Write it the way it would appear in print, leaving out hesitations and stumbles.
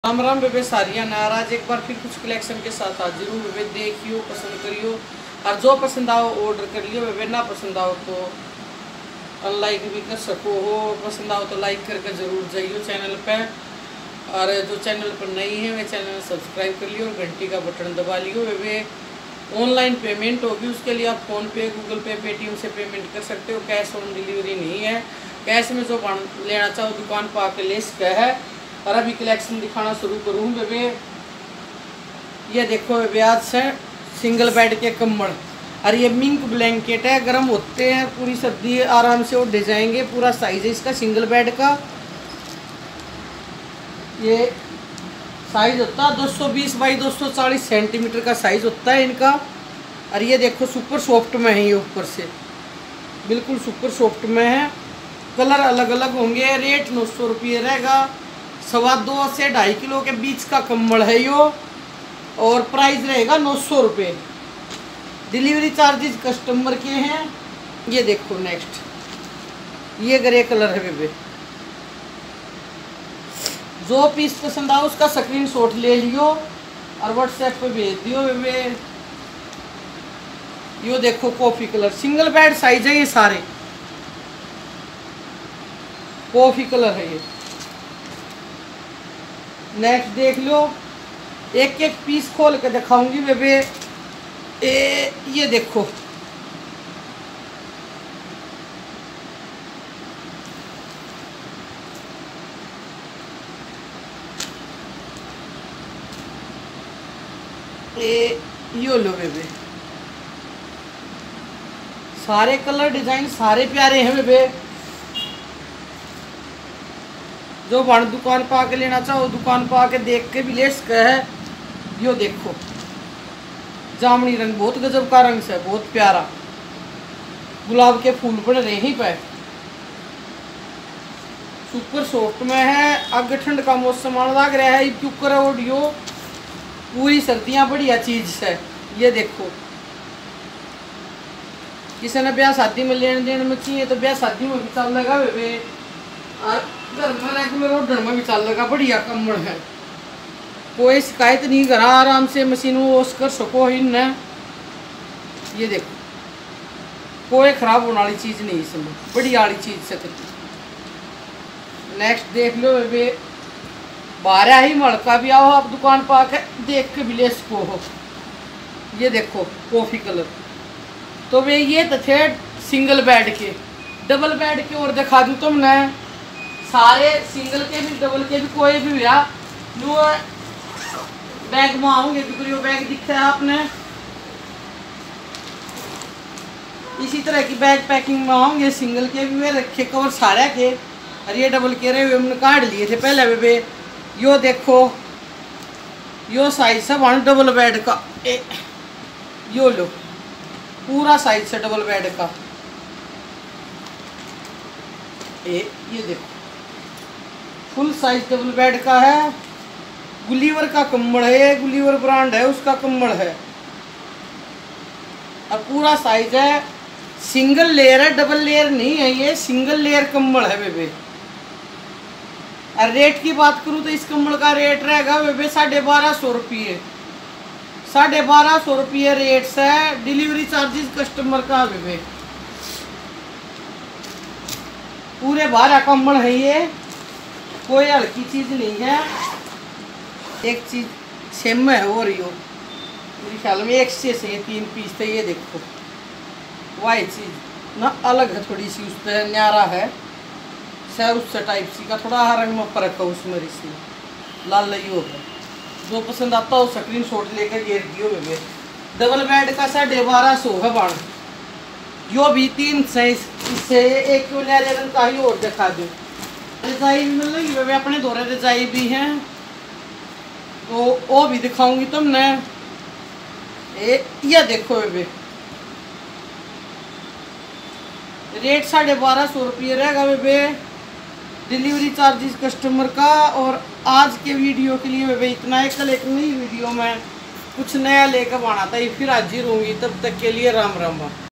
राम राम बेबे सारिया नाराज एक बार फिर कुछ कलेक्शन के साथ हाजिर हूँ बेबे। देखियो, पसंद करियो और जो पसंद आओ ऑर्डर कर लियो बेबे। ना पसंद आओ तो अनलाइक भी कर सको हो, पसंद आओ तो लाइक करके ज़रूर जाइयो चैनल पे। और जो चैनल पर नहीं है वे चैनल सब्सक्राइब कर लियो और घंटी का बटन दबा लियो बेबे। ऑनलाइन पेमेंट होगी, उसके लिए आप फ़ोनपे, गूगल पे, पेटीएम से पेमेंट कर सकते हो। कैश ऑन डिलीवरी नहीं है। कैश में जो लेना चाहो दुकान पर आके ले सके है। और अभी कलेक्शन दिखाना शुरू करूँ बेबे। ये देखो बेबे, आज से सिंगल बेड के कम्बल और ये मिंक ब्लैंकेट है। गर्म होते हैं, पूरी सर्दी आराम से उड़ जाएंगे। पूरा साइज है इसका सिंगल बेड का। ये साइज होता है 220 बाई 240 सेंटीमीटर का साइज होता है इनका। और ये देखो सुपर सॉफ्ट में है, ये ऊपर से बिल्कुल सुपर सॉफ्ट में है। कलर अलग अलग होंगे। रेट 900 रुपये रहेगा। 2.25 से 2.5 किलो के बीच का कम्बल है यो। और प्राइस रहेगा 900 रुपये। डिलीवरी चार्जेस कस्टमर के हैं। ये देखो नेक्स्ट, ये ग्रे कलर है बेबे। जो पीस पसंद आओ उसका स्क्रीनशॉट ले लियो और व्हाट्सएप पे भेज दियो बेबे। यो देखो coffee colour, single bed size है ये सारे। कॉफी कलर है ये। नेक्स्ट देख लो, एक एक पीस खोल के दिखाऊंगी बेबे। ये देखो, यो लो बेबे। सारे कलर डिजाइन सारे प्यारे हैं बेबे। जो भाड़ दुकान पर आके लेना चाहो दुकान पर आके देख के भी ले सके है। यो देखो, जामनी रंग, बहुत गजब का रंग से, बहुत प्यारा। गुलाब के फूल पड़ रहे ही पे। सुपर सॉफ्ट में है। आगे ठंड का मौसम आने लग रहा है। क्यूकर ऑडियो पूरी सर्दियाँ बढ़िया चीज से। ये देखो, किसी ने ब्याह शादी में लेने देने में चाहिए तो ब्याह शादी में भी चल लगा बेबे। और घर में रेगुलर ऑर्डर में भी चल लगा। बढ़िया कम्बल है, कोई शिकायत नहीं करा। आराम से मशीन वॉश कर सको इन। ये देखो, कोई खराब होने वाली चीज़ नहीं इसमें, बढ़िया वाली चीज़ से। नेक्स्ट देख लो बेबे, 12 ही मड़का भी आओ आप दुकान पर आके देख के भी ले सको हो। ये देखो कॉफ़ी कलर। तो वे ये तो थे सिंगल बेड के। डबल बेड के और दिखा दूँ तुमने। सारे सिंगल के भी डबल के भी, कोई भी भैया लो बैग में आओगे तो बैग दिखता है आपने। इसी तरह की बैग पैकिंग में आओगे। सिंगल के भी वे रखे कवर सारे के। और ये डबल के रहे हुए हमने काट लिए थे पहले बेबे। यो देखो, यो साइज है वन डबल बेड का। यो लो, पूरा साइज है डबल बेड का। ये देखो, फुल साइज डबल बेड का है। गुलीवर का कम्बल है, गुलीवर ब्रांड है उसका कम्बल है। और पूरा साइज है। सिंगल लेयर है, डबल लेयर नहीं है। ये सिंगल लेयर कम्बल है बेबे। और रेट की बात करूँ तो इस कम्बल का रेट रहेगा बेबे 1250 रुपये। 1250 रुपये रेट से। डिलीवरी चार्जेस कस्टमर का बेबे। पूरे 12 कम्बल है ये, कोई हल्की चीज़ नहीं है। एक चीज़ सेम है और यो मेरे ख्याल में 1 से 3 पीस थे। ये देखो, वाई चीज़ ना अलग है थोड़ी सी, उस पर न्यारा है सर, उससे टाइप सी का थोड़ा रंग में फर्क है उसमें। इसमें लाल यो है। जो पसंद आता हो स्क्रीनशॉट लेकर घेर दियो बेबे। डबल बेड का 1250 है बाण। यो भी 3 साइज इससे एक क्यों ले का ही और दिखा दो। रजाई भी मिल रही बेबे, अपने दौरे रजाई भी हैं तो वो भी दिखाऊंगी तुमने। ये देखो बेबे, रेट 1250 रुपये रहेगा बेबे। डिलीवरी चार्जेस कस्टमर का। और आज के वीडियो के लिए बेबे इतना है। कल एक नई वीडियो में कुछ नया लेकर आना था, फिर हाजिर होंगी। तब तक के लिए राम राम।